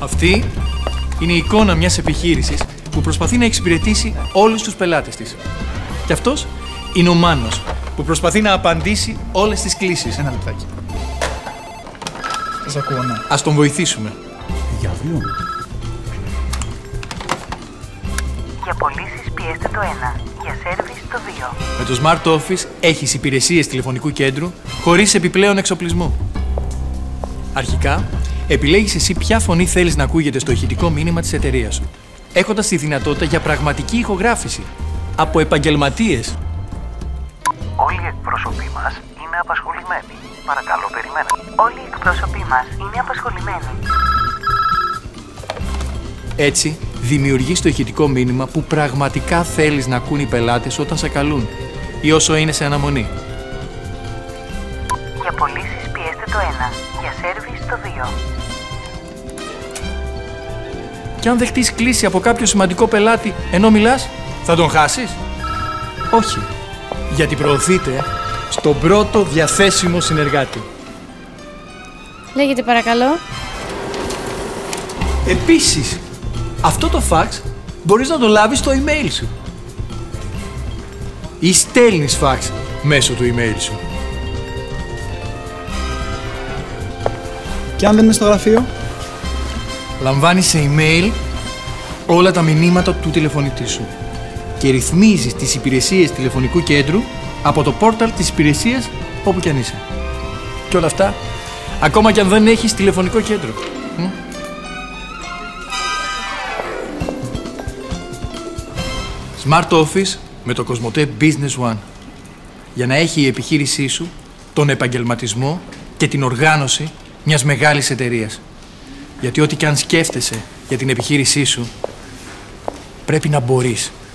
Αυτή είναι η εικόνα μιας επιχείρησης που προσπαθεί να εξυπηρετήσει όλους τους πελάτες της. Και αυτός είναι ο Μάνος, που προσπαθεί να απαντήσει όλες τις κλήσεις. Ένα λεπτάκι. Σας ακούω, ναι. Ας τον βοηθήσουμε. Για αύριο. Για πωλήσεις πιέστε το 1. Για σέρβις το 2. Με το Smart Office έχεις υπηρεσίες τηλεφωνικού κέντρου χωρίς επιπλέον εξοπλισμό. Αρχικά, επιλέγεις εσύ ποια φωνή θέλεις να ακούγεται στο ηχητικό μήνυμα της εταιρείας σου, έχοντας τη δυνατότητα για πραγματική ηχογράφηση από επαγγελματίες. Όλοι οι εκπρόσωποι μας είναι απασχολημένοι. Παρακαλώ, περιμένετε. Όλοι οι εκπρόσωποι μας είναι απασχολημένοι. Έτσι, δημιουργείς το ηχητικό μήνυμα που πραγματικά θέλεις να ακούν οι πελάτες όταν σε καλούν ή όσο είναι σε αναμονή. Για πωλήσεις πιέστε το 1. Για σέρβις το 2. Και αν δεχτείς κλήση από κάποιο σημαντικό πελάτη ενώ μιλάς, θα τον χάσεις? Όχι, γιατί προωθείτε στον πρώτο διαθέσιμο συνεργάτη. Λέγεται παρακαλώ. Επίσης, αυτό το fax μπορείς να το λάβεις στο email σου. Ή στέλνεις fax μέσω του email σου. Και αν δεν είναι στο γραφείο? Λαμβάνεις σε email όλα τα μηνύματα του τηλεφωνητή σου και ρυθμίζεις τις υπηρεσίες τηλεφωνικού κέντρου από το πόρταλ της υπηρεσίας όπου κι αν είσαι. Και όλα αυτά, ακόμα κι αν δεν έχεις τηλεφωνικό κέντρο. Smart Office με το Cosmote Business One. Για να έχει η επιχείρησή σου τον επαγγελματισμό και την οργάνωση μιας μεγάλης εταιρείας. Γιατί ό,τι κι αν σκέφτεσαι για την επιχείρησή σου, πρέπει να μπορείς